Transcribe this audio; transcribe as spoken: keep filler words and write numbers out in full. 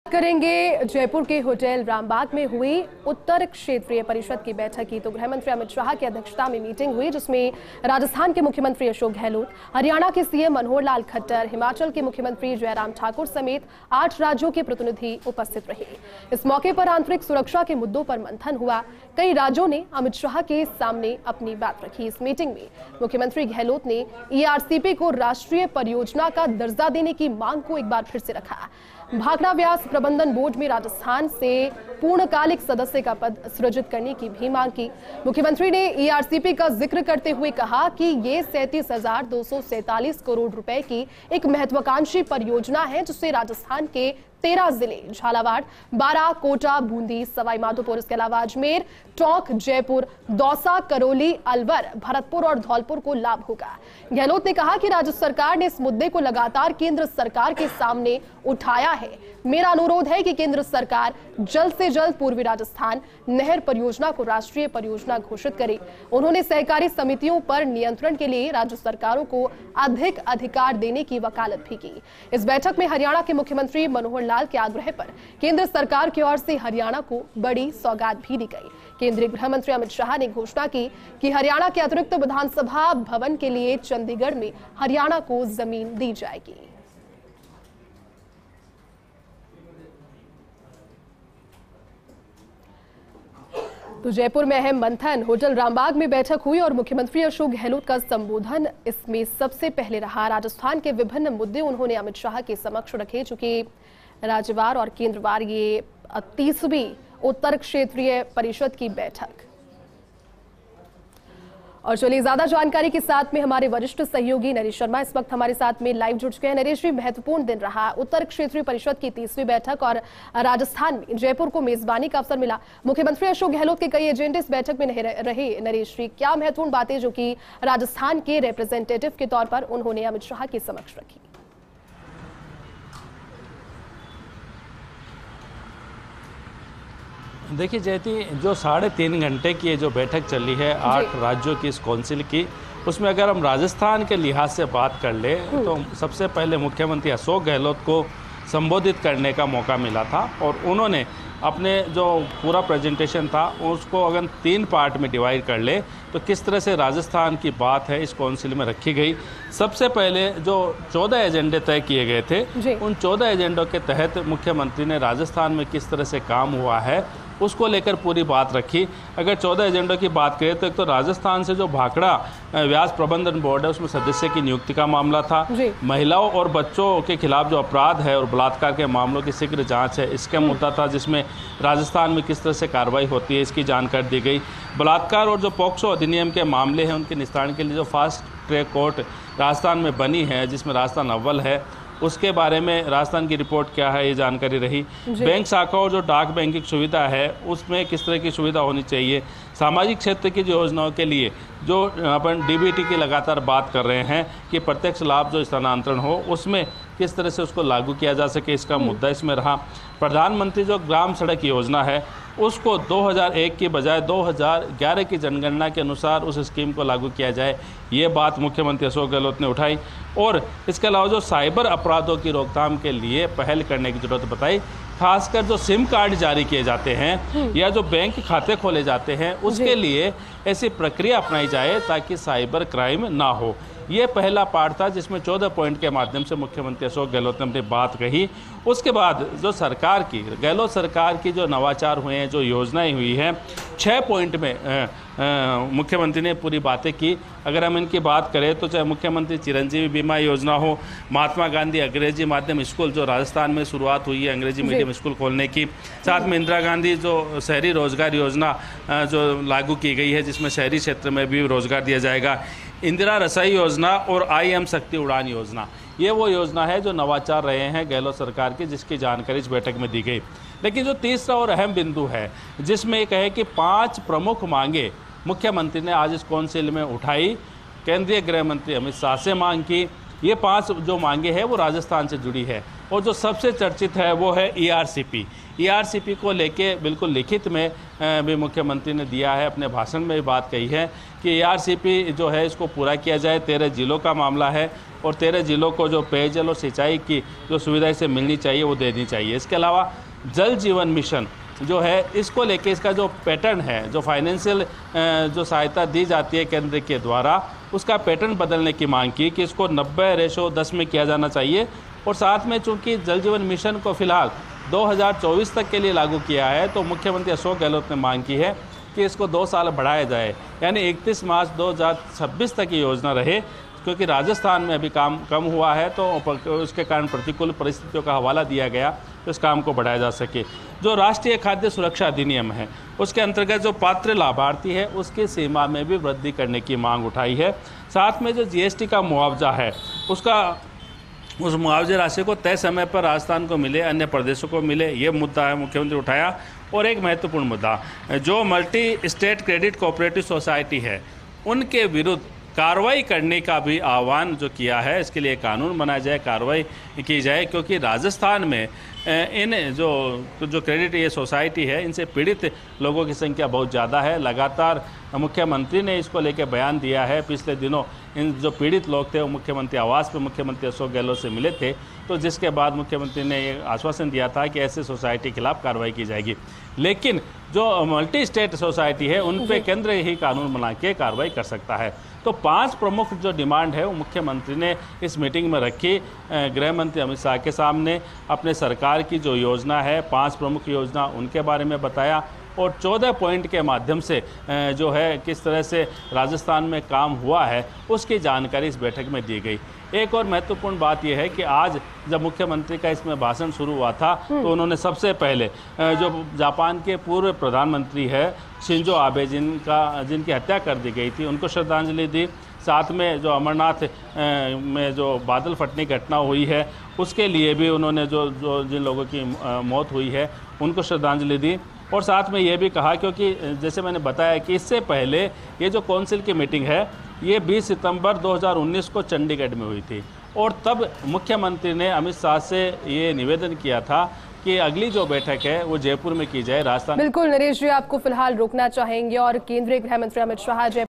करेंगे जयपुर के होटल रामबाग में हुई उत्तर क्षेत्रीय परिषद की बैठक की। तो गृह मंत्री अमित शाह की अध्यक्षता में मीटिंग हुई, जिसमें राजस्थान के मुख्यमंत्री अशोक गहलोत, हरियाणा के सीएम मनोहर लाल खट्टर, हिमाचल के मुख्यमंत्री जयराम ठाकुर समेत आठ राज्यों के प्रतिनिधि उपस्थित रहे। इस मौके पर आंतरिक सुरक्षा के मुद्दों पर मंथन हुआ। कई राज्यों ने अमित शाह के सामने अपनी बात रखी। इस मीटिंग में मुख्यमंत्री गहलोत ने ईआरसीपी को राष्ट्रीय परियोजना का दर्जा देने की मांग को एक बार फिर से रखा। भाखड़ा व्यास प्रबंधन बोर्ड में राजस्थान से पूर्णकालिक सदस्य का पद सृजित करने की भी मांग की। मुख्यमंत्री ने ईआरसीपी का जिक्र करते हुए कहा कि ये सैंतीस हजार दो सौ सैंतालीस करोड़ रुपए की एक महत्वाकांक्षी परियोजना है, जिससे राजस्थान के तेरह जिले झालावाड़, बारां, कोटा, बूंदी, सवाई माधोपुर, इसके अलावा अजमेर, टोंक, जयपुर, दौसा, करौली, अलवर, भरतपुर और धौलपुर को लाभ होगा। गहलोत ने कहा कि राज्य सरकार ने इस मुद्दे को लगातार केंद्र सरकार के सामने उठाया है। मेरा अनुरोध है कि केंद्र सरकार जल्द से जल्द पूर्वी राजस्थान नहर परियोजना को राष्ट्रीय परियोजना घोषित करे। उन्होंने सहकारी समितियों पर नियंत्रण के लिए राज्य सरकारों को अधिक अधिकार देने की वकालत भी की। इस बैठक में हरियाणा के मुख्यमंत्री मनोहर लाल के आग्रह पर केंद्र सरकार की ओर से हरियाणा को बड़ी सौगात भी दी गई। केंद्रीय गृह मंत्री अमित शाह ने घोषणा की कि हरियाणा के अतिरिक्त विधानसभा भवन के लिए चंडीगढ़ में हरियाणा को जमीन दी जाएगी। तो जयपुर में अहम मंथन होटल रामबाग में बैठक हुई और मुख्यमंत्री अशोक गहलोत का संबोधन इसमें सबसे पहले रहा। राजस्थान के विभिन्न मुद्दे उन्होंने अमित शाह के समक्ष रखे, चूंकि राज्यवार और केंद्रवार ये तीसवीं उत्तर क्षेत्रीय परिषद की बैठक। और चलिए ज्यादा जानकारी के साथ में हमारे वरिष्ठ सहयोगी नरेश शर्मा इस वक्त हमारे साथ में लाइव जुड़ चुके हैं। नरेश जी, महत्वपूर्ण दिन रहा उत्तर क्षेत्रीय परिषद की तीसवीं बैठक और राजस्थान में जयपुर को मेजबानी का अवसर मिला। मुख्यमंत्री अशोक गहलोत के कई एजेंडे इस बैठक में रहे। नरेश जी, क्या महत्वपूर्ण बातें जो कि राजस्थान के रिप्रेजेंटेटिव के तौर पर उन्होंने अमित शाह के समक्ष रखी? देखिए जयती, जो साढ़े तीन घंटे की जो बैठक चली है आठ राज्यों की इस काउंसिल की, उसमें अगर हम राजस्थान के लिहाज से बात कर ले तो सबसे पहले मुख्यमंत्री अशोक गहलोत को संबोधित करने का मौका मिला था और उन्होंने अपने जो पूरा प्रेजेंटेशन था उसको अगर तीन पार्ट में डिवाइड कर ले तो किस तरह से राजस्थान की बात है इस काउंसिल में रखी गई। सबसे पहले जो चौदह एजेंडे तय किए गए थे, उन चौदह एजेंडों के तहत मुख्यमंत्री ने राजस्थान में किस तरह से काम हुआ है उसको लेकर पूरी बात रखी। अगर चौदह एजेंडों की बात करें तो एक तो राजस्थान से जो भाखड़ा व्यास प्रबंधन बोर्ड है उसमें सदस्य की नियुक्ति का मामला था, महिलाओं और बच्चों के खिलाफ जो अपराध है और बलात्कार के मामलों की शीघ्र जांच है इसका मुद्दा था, जिसमें राजस्थान में किस तरह से कार्रवाई होती है इसकी जानकारी दी गई। बलात्कार और जो पॉक्सो अधिनियम के मामले हैं उनके निस्तारण के लिए जो फास्ट ट्रैक कोर्ट राजस्थान में बनी है, जिसमें राजस्थान अव्वल है, उसके बारे में राजस्थान की रिपोर्ट क्या है ये जानकारी रही। बैंक शाखाओं जो डाक बैंकिंग सुविधा है उसमें किस तरह की सुविधा होनी चाहिए। सामाजिक क्षेत्र की जो योजनाओं के लिए जो अपन डीबीटी की लगातार बात कर रहे हैं कि प्रत्यक्ष लाभ जो स्थानांतरण हो उसमें किस तरह से उसको लागू किया जा सके, इसका मुद्दा इसमें रहा। प्रधानमंत्री जो ग्राम सड़क योजना है उसको दो हज़ार एक की बजाय दो हज़ार ग्यारह की जनगणना के अनुसार उस स्कीम को लागू किया जाए, ये बात मुख्यमंत्री अशोक गहलोत ने उठाई। और इसके अलावा जो साइबर अपराधों की रोकथाम के लिए पहल करने की जरूरत बताई, खासकर जो सिम कार्ड जारी किए जाते हैं या जो बैंक खाते खोले जाते हैं उसके लिए ऐसी प्रक्रिया अपनाई जाए ताकि साइबर क्राइम ना हो। ये पहला पार्ट था जिसमें चौदह पॉइंट के माध्यम से मुख्यमंत्री अशोक गहलोत ने अपनी बात कही। उसके बाद जो सरकार की गहलोत सरकार की जो नवाचार हुए हैं, जो योजनाएं हुई हैं, छः पॉइंट में मुख्यमंत्री ने पूरी बातें की। अगर हम इनकी बात करें तो चाहे मुख्यमंत्री चिरंजीवी बीमा योजना हो, महात्मा गांधी अंग्रेजी माध्यम स्कूल जो राजस्थान में शुरुआत हुई है अंग्रेजी मीडियम स्कूल खोलने की, साथ में इंदिरा गांधी जो शहरी रोजगार योजना जो लागू की गई है जिसमें शहरी क्षेत्र में भी रोजगार दिया जाएगा, इंदिरा रसोई योजना और आई एम शक्ति उड़ान योजना, ये वो योजना है जो नवाचार रहे हैं गहलोत सरकार की, जिसकी जानकारी इस बैठक में दी गई। लेकिन जो तीसरा और अहम बिंदु है जिसमें एक है कि पांच प्रमुख मांगे मुख्यमंत्री ने आज इस काउंसिल में उठाई, केंद्रीय गृह मंत्री अमित शाह से मांग की। ये पांच जो मांगे हैं वो राजस्थान से जुड़ी है और जो सबसे चर्चित है वो है ईआरसीपी। ईआरसीपी को लेके बिल्कुल लिखित में भी मुख्यमंत्री ने दिया है, अपने भाषण में भी बात कही है कि ईआरसीपी जो है इसको पूरा किया जाए। तेरह जिलों का मामला है और तेरह जिलों को जो पेयजल और सिंचाई की जो सुविधा इसे मिलनी चाहिए वो देनी चाहिए। इसके अलावा जल जीवन मिशन जो है इसको लेके इसका जो पैटर्न है, जो फाइनेंशियल जो सहायता दी जाती है केंद्र के द्वारा, उसका पैटर्न बदलने की मांग की कि इसको नब्बे रेशो दस में किया जाना चाहिए। और साथ में चूंकि जल जीवन मिशन को फिलहाल दो हज़ार चौबीस तक के लिए लागू किया है, तो मुख्यमंत्री अशोक गहलोत ने मांग की है कि इसको दो साल बढ़ाया जाए, यानी इकतीस मार्च दो हज़ार छब्बीस तक ये योजना रहे, क्योंकि राजस्थान में अभी काम कम हुआ है तो उसके कारण प्रतिकूल परिस्थितियों का हवाला दिया गया तो इस काम को बढ़ाया जा सके। जो राष्ट्रीय खाद्य सुरक्षा अधिनियम है उसके अंतर्गत जो पात्र लाभार्थी है उसकी सीमा में भी वृद्धि करने की मांग उठाई है। साथ में जो जीएसटी का मुआवजा है उसका उस मुआवजे राशि को तय समय पर राजस्थान को मिले, अन्य प्रदेशों को मिले, ये मुद्दा है मुख्यमंत्री उठाया। और एक महत्वपूर्ण मुद्दा, जो multi state credit cooperative society है उनके विरुद्ध कार्रवाई करने का भी आह्वान जो किया है, इसके लिए कानून बनाया जाए, कार्रवाई की जाए, क्योंकि राजस्थान में इन जो जो क्रेडिट ये सोसाइटी है इनसे पीड़ित लोगों की संख्या बहुत ज़्यादा है। लगातार मुख्यमंत्री ने इसको लेकर बयान दिया है। पिछले दिनों इन जो पीड़ित लोग थे वो मुख्यमंत्री आवास पर मुख्यमंत्री अशोक गहलोत से मिले थे, तो जिसके बाद मुख्यमंत्री ने ये आश्वासन दिया था कि ऐसे सोसाइटी के खिलाफ कार्रवाई की जाएगी। लेकिन जो मल्टी स्टेट सोसाइटी है उन पे केंद्र ही कानून बना के कार्रवाई कर सकता है। तो पांच प्रमुख जो डिमांड है वो मुख्यमंत्री ने इस मीटिंग में रखी, गृह मंत्री अमित शाह के सामने अपने सरकार की जो योजना है, पांच प्रमुख योजना उनके बारे में बताया और चौदह पॉइंट के माध्यम से जो है किस तरह से राजस्थान में काम हुआ है उसकी जानकारी इस बैठक में दी गई। एक और महत्वपूर्ण बात यह है कि आज जब मुख्यमंत्री का इसमें भाषण शुरू हुआ था तो उन्होंने सबसे पहले जो जापान के पूर्व प्रधानमंत्री है शिंजो आबे जिनका जिनकी हत्या कर दी गई थी उनको श्रद्धांजलि दी। साथ में जो अमरनाथ में जो बादल फटने की घटना हुई है उसके लिए भी उन्होंने जो जो जिन लोगों की मौत हुई है उनको श्रद्धांजलि दी। और साथ में ये भी कहा, क्योंकि जैसे मैंने बताया कि इससे पहले ये जो काउंसिल की मीटिंग है ये बीस सितंबर दो हज़ार उन्नीस को चंडीगढ़ में हुई थी और तब मुख्यमंत्री ने अमित शाह से ये निवेदन किया था कि अगली जो बैठक है वो जयपुर में की जाए, राजस्थान। बिल्कुल नरेश जी, आपको फिलहाल रोकना चाहेंगे और केंद्रीय गृह मंत्री अमित शाह जयपुर